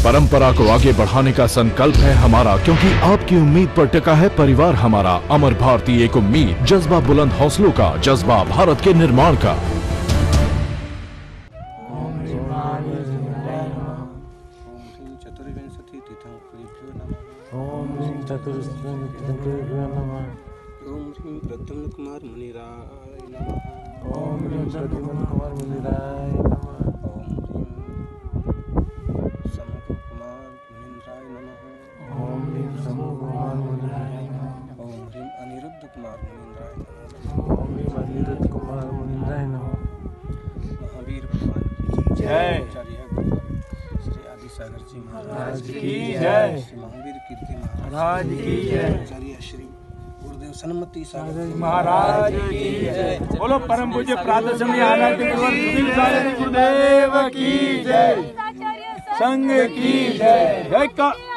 परंपरा को आगे बढ़ाने का संकल्प है हमारा, क्योंकि आपकी उम्मीद पर टिका है परिवार हमारा। अमर भारती एक उम्मीद, जज्बा बुलंद हौसलों का, जज्बा भारत के निर्माण का। प्रद्युम्न कुमार मुनिराय नमः। ओम ह्रीं प्रद्युम्न कुमार मुनिराय नमः। ओम ह्रीं समूह कुमार मुनिराय नमः। ओम ह्रीं समूह कुमार मुनिराय नमः। ओम ह्रीं अनिरुद्ध कुमार मुनिराय नमः। ओम ह्रीं अनिरुद्ध कुमार मुनिराय नमः। महावीर भगवान की जय। आचार्य भगवान श्री आदि सागर जी महाराज की जय। श्री महावीर कीर्ति महाराज की जय। आचार्य श्री गुरुदेव सन्मति सागर जी महाराज की जय। बोलो परम पूज्य प्रातः समय आनंद गुरुदेव की जय, संघ की जय।